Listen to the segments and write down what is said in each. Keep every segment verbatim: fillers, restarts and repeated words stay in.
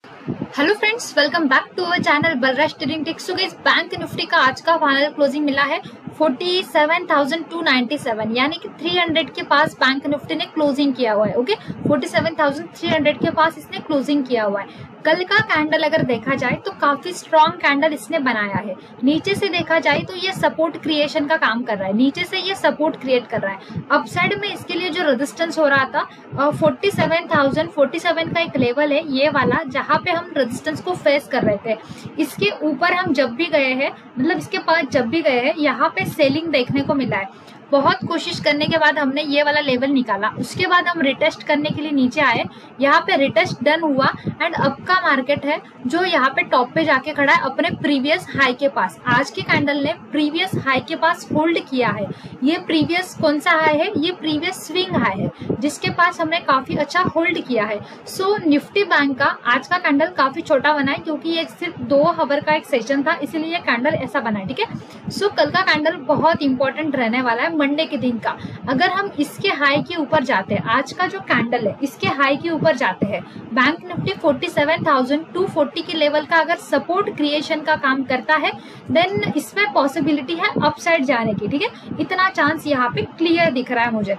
Hello friends, welcome back to our channel Balraj trading tips. So guys, bank Nifty का आज का final closing मिला है forty seven thousand two ninety seven, यानी कि थ्री हंड्रेड के पास बैंक निफ्टी ने क्लोजिंग किया हुआ है। Okay, forty seven thousand three hundred के पास इसने क्लोजिंग किया हुआ है। कल का कैंडल अगर देखा जाए तो काफी स्ट्रॉन्ग कैंडल इसने बनाया है। नीचे से देखा जाए तो ये सपोर्ट क्रिएशन का काम कर रहा है, नीचे से ये सपोर्ट क्रिएट कर रहा है। अपसाइड में इसके लिए जो रेजिस्टेंस हो रहा था forty seven thousand forty seven का एक लेवल है ये वाला, जहां पे हम रेजिस्टेंस को फेस कर रहे थे। इसके ऊपर हम जब भी गए हैं, मतलब इसके पास जब भी गए हैं, यहाँ पे सेलिंग देखने को मिला है। बहुत कोशिश करने के बाद हमने ये वाला लेवल निकाला, उसके बाद हम रिटेस्ट करने के लिए नीचे आए, यहाँ पे रिटेस्ट डन हुआ एंड अब का मार्केट है जो यहाँ पे टॉप पे जाके खड़ा है अपने प्रीवियस हाई के पास। आज के कैंडल ने प्रीवियस हाई के पास होल्ड किया है। ये प्रीवियस कौन सा हाई है? ये प्रीवियस स्विंग हाई है, जिसके पास हमने काफी अच्छा होल्ड किया है। सो निफ्टी बैंक का आज का कैंडल काफी छोटा बना है, क्योंकि ये सिर्फ दो आवर का एक सेशन था, इसीलिए ये कैंडल ऐसा बना है। ठीक है, सो कल का कैंडल बहुत इंपॉर्टेंट रहने वाला है मंडे के दिन का। अगर हम इसके हाई के ऊपर जाते हैं, आज का जो कैंडल है इसके हाई के ऊपर जाते हैं, bank Nifty forty seven thousand two forty के लेवल का अगर सपोर्ट क्रिएशन का काम करता है, देन इसमें पॉसिबिलिटी है अपसाइड जाने की। ठीक है, इतना चांस यहाँ पे क्लियर दिख रहा है मुझे।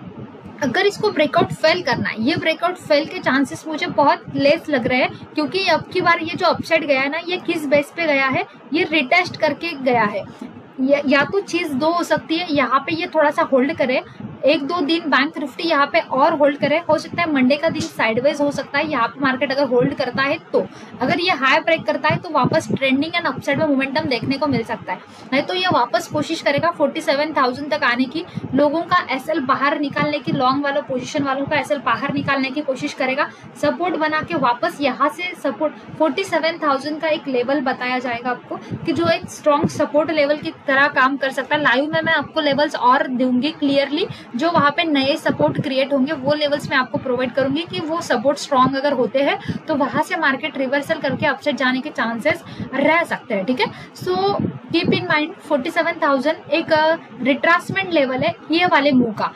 अगर इसको ब्रेकआउट फेल करना है, ये ब्रेकआउट फेल के चांसेस मुझे बहुत लेस लग रहे हैं, क्योंकि अब की बार ये जो अपसाइड गया है ना, ये किस बेस पे गया है? ये रिटेस्ट करके गया है। या, या तो चीज दो हो सकती है, यहाँ पे ये थोड़ा सा होल्ड करे, एक दो दिन बैंक निफ्टी यहाँ पे और होल्ड करे, हो सकता है मंडे का दिन साइडवेज हो सकता है। यहाँ पे मार्केट अगर होल्ड करता है तो, अगर ये हाई ब्रेक करता है तो वापस ट्रेंडिंग एंड अपसाइड में मोमेंटम देखने को मिल सकता है। नहीं तो ये वापस कोशिश करेगा फोर्टी सेवन थाउजेंड तक आने की, लोगों का एसएल बाहर निकालने की, लॉन्ग वालों पोजीशन वालों का एसएल बाहर निकालने की कोशिश करेगा, सपोर्ट बना के वापस यहाँ से सपोर्ट फोर्टी सेवन थाउजेंड का एक लेवल बताया जाएगा आपको, कि जो एक स्ट्रॉन्ग सपोर्ट लेवल की तरह काम कर सकता है। लाइव में मैं आपको लेवल्स और दूंगी क्लियरली, जो वहां पे नए सपोर्ट क्रिएट होंगे वो लेवल्स मैं आपको प्रोवाइड करूंगी, कि वो सपोर्ट स्ट्रॉन्ग अगर होते हैं तो वहां से मार्केट रिवर्सल करके अपसाइड जाने के चांसेस रह सकते हैं। ठीक है, so keep in mind forty seven thousand एक रिट्रासमेंट लेवल है ये वाले मूव का।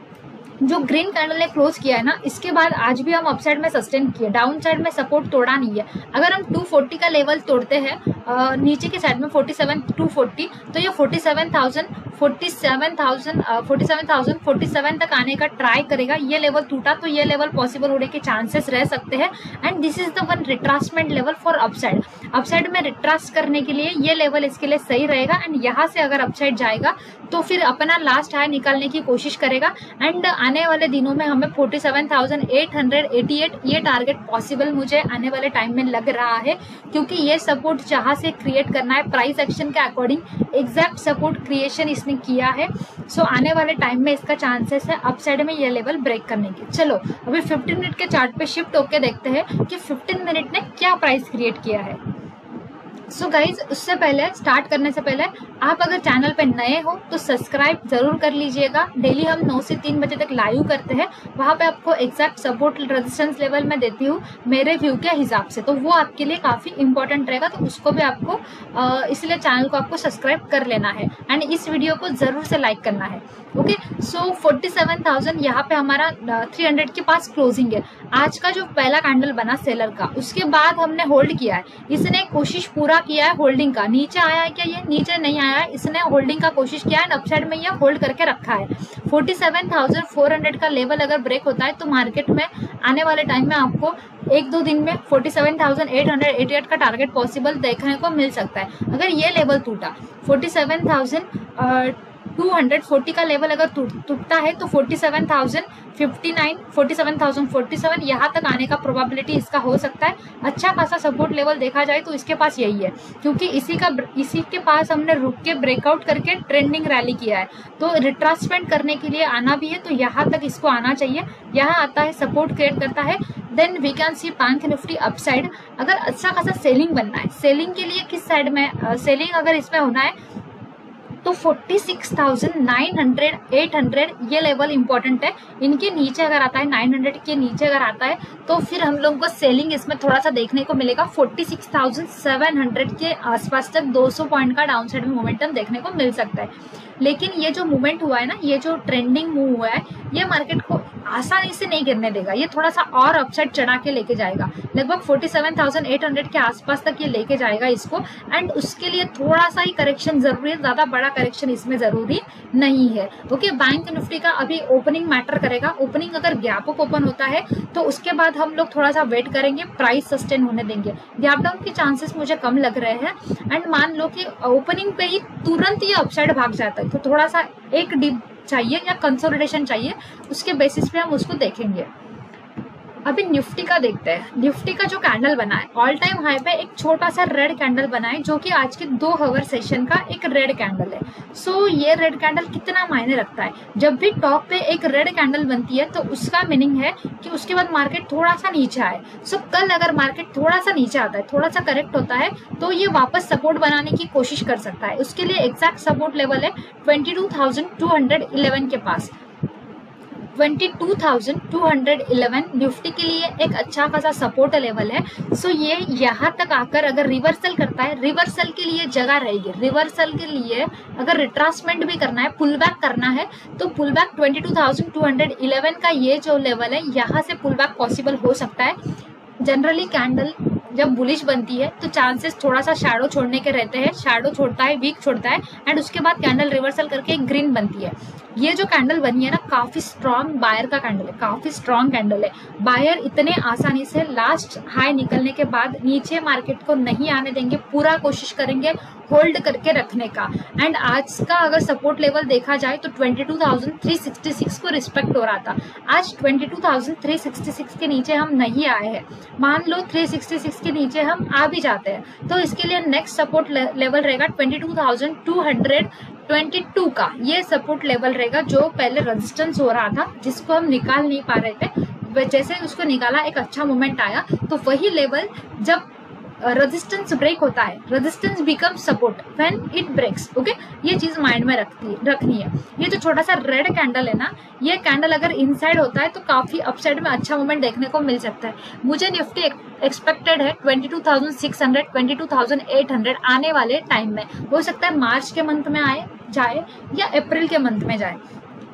जो ग्रीन कैंडल ने क्लोज किया है ना, इसके बाद आज भी हम अपसाइड में सस्टेन किए, डाउन साइड में सपोर्ट तोड़ा नहीं है। अगर हम टू फोर्टी का लेवल तोड़ते हैं आ, नीचे के साइड में फोर्टी सेवन टू फोर्टी, तो ये forty seven thousand forty seven thousand forty seven thousand forty seven तक आने का ट्राई करेगा। ये लेवल टूटा तो ये लेवल पॉसिबल होने के चांसेस रह सकते हैं, and this is the one retracement level for upside. Upside में रिट्रास करने के लिए ये लेवल इसके लिए सही रहेगा, एंड यहाँ से अगर अपसाइड जाएगा तो फिर अपना लास्ट हाई निकालने की कोशिश करेगा, एंड आने वाले दिनों में हमें forty seven thousand eight hundred eighty eight ये टारगेट पॉसिबल मुझे आने वाले टाइम में लग रहा है, क्योंकि ये सपोर्ट जहां से क्रिएट करना है प्राइस एक्शन के अकॉर्डिंग एग्जैक्ट सपोर्ट क्रिएशन इसने किया है। सो आने वाले टाइम में इसका चांसेस है अपसाइड में ये लेवल ब्रेक करने की। चलो अभी फिफ्टीन मिनट के चार्ट पे शिफ्ट होके देखते हैं कि फिफ्टीन मिनट ने क्या प्राइस क्रिएट किया है। सो so गाइज, उससे पहले स्टार्ट करने से पहले आप अगर चैनल पे नए हो तो सब्सक्राइब जरूर कर लीजिएगा। डेली हम नौ से तीन बजे तक लाइव करते हैं, वहाँ पे आपको एग्जैक्ट सपोर्ट रेजिस्टेंस लेवल मैं देती हूँ मेरे व्यू के हिसाब से, तो वो आपके लिए काफ़ी इंपॉर्टेंट रहेगा, तो उसको भी आपको इसलिए चैनल को आपको सब्सक्राइब कर लेना है एंड इस वीडियो को ज़रूर से लाइक करना है। Okay, so forty seven thousand यहाँ पे हमारा थ्री हंड्रेड के पास क्लोजिंग है। आज का जो पहला कैंडल बना सेलर का, उसके बाद हमने होल्ड किया है। इसने कोशिश पूरा किया है होल्डिंग का, नीचे आया है क्या? ये नीचे नहीं आया है, इसने होल्डिंग का कोशिश किया है, अपसाइड में ये होल्ड करके रखा है। Forty seven thousand four hundred का लेवल अगर ब्रेक होता है तो मार्केट में आने वाले टाइम में आपको एक दो दिन में forty seven thousand eight hundred eighty eight का टारगेट पॉसिबल देखने को मिल सकता है। अगर ये लेवल टूटा forty seven thousand two hundred forty का लेवल अगर टूटता है तो forty seven thousand fifty nine forty seven thousand forty seven यहाँ तक आने का प्रोबेबिलिटी इसका हो सकता है। अच्छा खासा सपोर्ट लेवल देखा जाए तो इसके पास यही है, क्योंकि इसी का इसी के पास हमने रुक के ब्रेकआउट करके ट्रेंडिंग रैली किया है, तो रिट्रासमेंट करने के लिए आना भी है, तो यहाँ तक इसको आना चाहिए। यहाँ आता है, सपोर्ट क्रिएट करता है, then we can see bank Nifty upside. अगर अच्छा खासा सेलिंग बनना है, सेलिंग के लिए किस साइड में सेलिंग अगर इसमें होना है तो तो forty six thousand nine hundred, eight hundred ये लेवल इंपॉर्टेंट है। इनके नीचे अगर आता है, नाइन हंड्रेड के नीचे अगर आता है तो फिर हम लोगों को सेलिंग इसमें थोड़ा सा देखने को मिलेगा। Forty six thousand seven hundred के आसपास तक दो सौ पॉइंट का डाउन साइड में मोमेंटम देखने को मिल सकता है। लेकिन ये जो मूवमेंट हुआ है ना, ये जो ट्रेंडिंग मूव हुआ है, ये मार्केट को आसानी से नहीं गिरने देगा। ये थोड़ा सा और अपसाइड चढ़ा के लेके जाएगा, लगभग forty seven thousand eight hundred के आसपास तक ये लेके जाएगा इसको। एंड उसके लिए थोड़ा सा ही करेक्शन जरूरी है, ज्यादा बड़ा करेक्शन इसमें जरूरी नहीं है। ओके, बैंक निफ्टी का अभी ओपनिंग मैटर करेगा। ओपनिंग अगर गैप अप ओपन होता है तो उसके बाद हम लोग थोड़ा सा वेट करेंगे, प्राइस सस्टेन होने देंगे। गैप डाउन के चांसेस मुझे कम लग रहे हैं। एंड मान लो कि ओपनिंग पे ही तुरंत ये अपसाइड भाग जाता है तो थोड़ा सा एक डिप चाहिए या कंसोलिडेशन चाहिए, उसके बेसिस पे हम उसको देखेंगे। अभी निफ्टी का देखते हैं। निफ्टी का जो कैंडल बना है ऑल टाइम हाई पे एक छोटा सा रेड कैंडल बना है, जो कि आज के दो आवर सेशन का एक रेड कैंडल है। सो so, ये रेड कैंडल कितना मायने रखता है? जब भी टॉप पे एक रेड कैंडल बनती है तो उसका मीनिंग है कि उसके बाद मार्केट थोड़ा सा नीचे आए। सो so, कल अगर मार्केट थोड़ा सा नीचे आता है, थोड़ा सा करेक्ट होता है तो ये वापस सपोर्ट बनाने की कोशिश कर सकता है। उसके लिए एग्जैक्ट सपोर्ट लेवल है twenty two thousand two hundred eleven के पास। Twenty two thousand two hundred eleven Nifty के लिए एक अच्छा खासा सपोर्ट लेवल है। सो so ये यहाँ तक आकर अगर रिवर्सल करता है, रिवर्सल के लिए जगह रहेगी। रिवर्सल के लिए अगर रिट्रासमेंट भी करना है, पुल बैक करना है, तो pull back twenty two thousand two hundred eleven का ये जो लेवल है, यहाँ से पुल बैक पॉसिबल हो सकता है। जनरली कैंडल जब बुलिश बनती है तो चांसेस थोड़ा सा शैडो छोड़ने के रहते हैं। शैडो छोड़ता है, वीक छोड़ता है, एंड उसके बाद कैंडल रिवर्सल करके एक ग्रीन बनती है। ये जो कैंडल बनी है ना, काफी स्ट्रॉन्ग बायर का कैंडल है, काफी स्ट्रॉन्ग कैंडल है। बायर इतने आसानी से लास्ट हाई निकलने के बाद नीचे मार्केट को नहीं आने देंगे, पूरा कोशिश करेंगे होल्ड करके रखने का। एंड आज का अगर सपोर्ट लेवल देखा जाए तो twenty two thousand three sixty six को रिस्पेक्ट हो रहा था। आज twenty two thousand three sixty six के नीचे हम नहीं आए हैं। मान लो थ्री सिक्सटी सिक्स के नीचे हम आ भी जाते हैं तो इसके लिए नेक्स्ट सपोर्ट लेवल रहेगा twenty two thousand two hundred twenty two का। ये सपोर्ट लेवल रहेगा जो पहले रेजिस्टेंस हो रहा था, जिसको हम निकाल नहीं पा रहे थे। जैसे उसको निकाला, एक अच्छा मोमेंट आया, तो वही लेवल जब रेजिस्टेंस ब्रेक होता है, resistance become support when it breaks. Okay, ये चीज माइंड में रखती रखनी है। ये जो छोटा सा रेड कैंडल है ना, ये कैंडल अगर इनसाइड होता है तो काफी अपसाइड में अच्छा मोमेंट देखने को मिल सकता है। मुझे निफ्टी एक्सपेक्टेड है twenty two thousand six hundred, twenty two thousand eight hundred आने वाले टाइम में। हो सकता है मार्च के मंथ में आए जाए या अप्रैल के मंथ में जाए।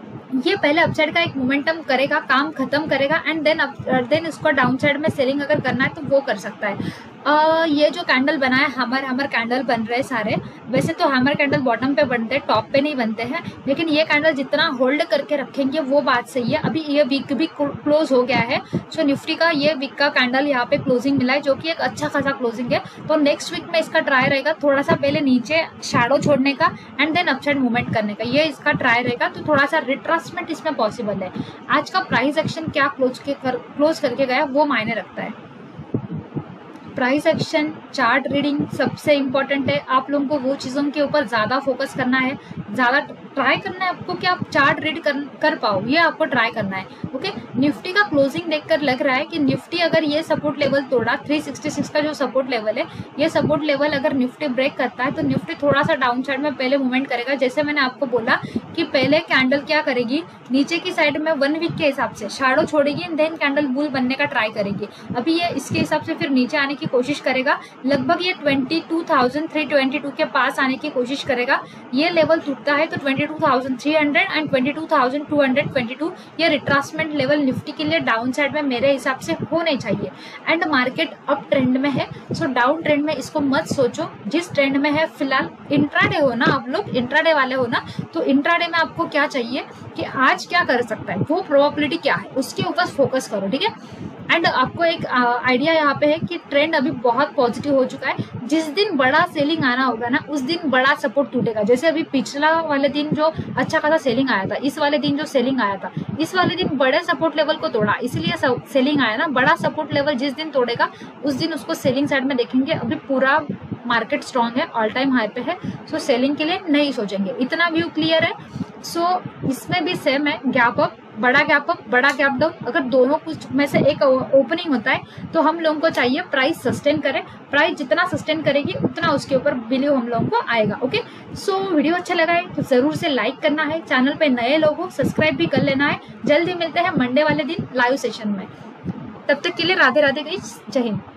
ये पहले अपसाइड का एक मोमेंटम करेगा, काम खत्म करेगा, एंड देन देन उसको डाउन साइड में सेलिंग अगर करना है तो वो कर सकता है। Uh, ये जो कैंडल बना है, हैमर हैमर कैंडल बन रहे हैं सारे। वैसे तो हैमर कैंडल बॉटम पे बनते हैं, टॉप पे नहीं बनते हैं, लेकिन ये कैंडल जितना होल्ड करके रखेंगे वो बात सही है। अभी ये वीक भी क्लोज हो गया है। सो निफ्टी का ये वीक का कैंडल यहाँ पे क्लोजिंग मिला है, जो कि एक अच्छा खासा क्लोजिंग है। तो नेक्स्ट वीक में इसका ट्राई रहेगा थोड़ा सा पहले नीचे शैडो छोड़ने का एंड देन अपसाइड मूवमेंट करने का, ये इसका ट्राई रहेगा। तो थोड़ा सा रिट्रासमेंट इसमें पॉसिबल है। आज का प्राइस एक्शन क्या क्लोज के कर, क्लोज करके गया वो मायने रखता है। प्राइस एक्शन, चार्ट रीडिंग सबसे इम्पोर्टेंट है। आप लोगों को वो चीज़ों के ऊपर ज़्यादा फोकस करना है, ज़्यादा ट्राई करना है आपको कि आप चार्ट रीड कर कर पाओ, ये आपको ट्राई करना है। ओके, निफ्टी का क्लोजिंग देखकर लग रहा है कि निफ्टी अगर ये सपोर्ट लेवल तोड़ा, थ्री सिक्सटी सिक्स का जो सपोर्ट लेवल है, ये सपोर्ट लेवल अगर निफ्टी ब्रेक करता है तो निफ्टी थोड़ा सा डाउन साइड में पहले मूवमेंट करेगा। जैसे मैंने आपको बोला कि पहले कैंडल क्या करेगी, नीचे की साइड में वन वीक के हिसाब से शैडो छोड़ेगी एंड देन कैंडल बुल बनने का ट्राई करेगी। अभी ये इसके हिसाब से फिर नीचे आने की कोशिश करेगा, लगभग ये twenty two thousand three twenty two के पास आने की कोशिश करेगा। ये लेवल टूटता है तो twenty two thousand three hundred and twenty two thousand two hundred twenty two ये रिट्रासमेंट लेवल निफ्टी के लिए डाउन साइड में मेरे हिसाब से होने चाहिए। एंड मार्केट अप ट्रेंड में है, सो डाउन ट्रेंड में इसको मत सोचो। जिस ट्रेंड में है फिलहाल, इंट्राडे हो ना आप लोग, इंट्राडे वाले हो ना, तो इंट्राडे में आपको क्या चाहिए कि आज क्या कर सकता है, वो प्रोबेबिलिटी क्या है, उसके ऊपर फोकस करो। ठीक है, एंड आपको एक आइडिया यहाँ पे है कि ट्रेंड अभी बहुत पॉजिटिव हो चुका है। जिस दिन बड़ा सेलिंग आना होगा ना, उस दिन बड़ा सपोर्ट टूटेगा। जैसे अभी पिछला वाले दिन जो अच्छा खासा सेलिंग आया था, इस वाले दिन जो सेलिंग आया था, इस वाले दिन बड़े सपोर्ट लेवल को तोड़ा, इसलिए सेलिंग आया ना। बड़ा सपोर्ट लेवल जिस दिन तोड़ेगा उस दिन उसको सेलिंग साइड में देखेंगे। अभी पूरा मार्केट स्ट्रांग है, ऑल टाइम हाई पे है, सो सेलिंग के लिए नहीं सोचेंगे। इतना व्यू क्लियर है। सो इसमें भी सेम है, गैप अप बड़ा गैप अप, बड़ा गैप डाउन, अगर दोनों कुछ में से एक ओपनिंग होता है तो हम लोगों को चाहिए प्राइस सस्टेन करे। प्राइस जितना सस्टेन करेगी उतना उसके ऊपर वैल्यू हम लोगों को आएगा। ओके, सो वीडियो अच्छा लगा है तो जरूर से लाइक करना है, चैनल पे नए लोग हो सब्सक्राइब भी कर लेना है। जल्दी मिलते हैं मंडे वाले दिन लाइव सेशन में, तब तक के लिए राधे राधे गाइस, जय हिंद।